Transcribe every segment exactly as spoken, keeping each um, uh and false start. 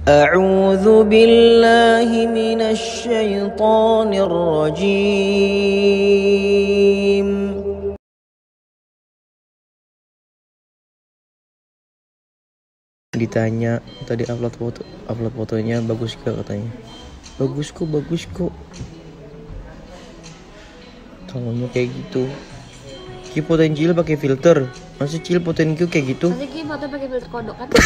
A'udzu billahi minasy syaithanir rajim. Ditanya tadi upload foto, upload fotonya bagus gak katanya. Bagus kok, bagus kok. Tangannya kayak gitu. Ki fotoin Cil pakai filter. Masa Cil fotoin Ki kayak gitu? Masa Ki foto pakai filter kodok kan?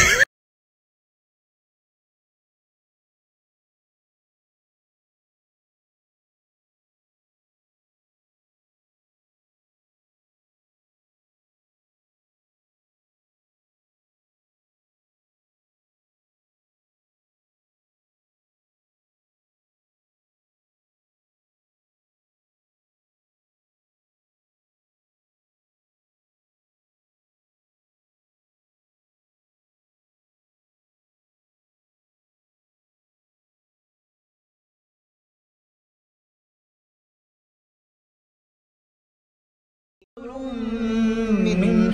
من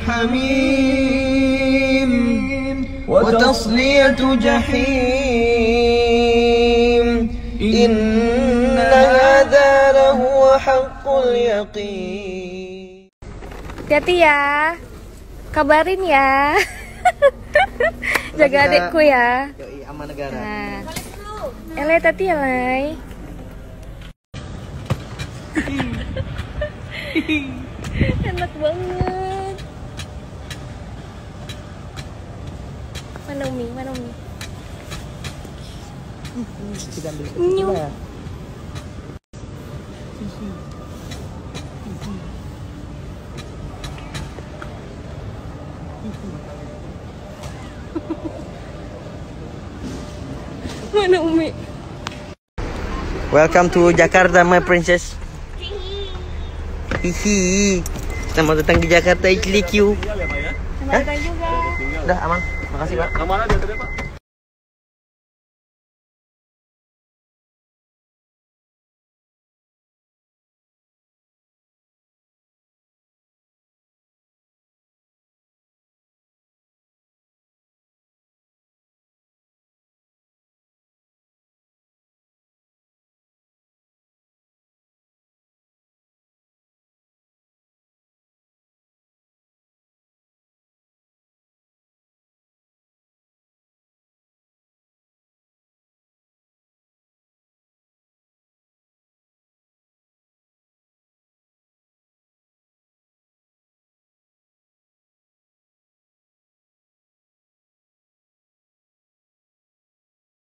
حميم وتصلية جحيم إن هذا لهو حق اليقين. Hati-hati ya, kabarin ya. Jaga adekku ya. Yoi, aman negara. Nah. Ele tati ya Lai. Enak banget. Mana Umi? Mana Umi? Kita ambil Nyum. ya. Mana Umi? Welcome to Jakarta, my princess. Hihi. Selamat datang di Jakarta, I like you. Selamat datang juga. Udah aman. Makasih, Pak. Kemana dia tadi, Pak?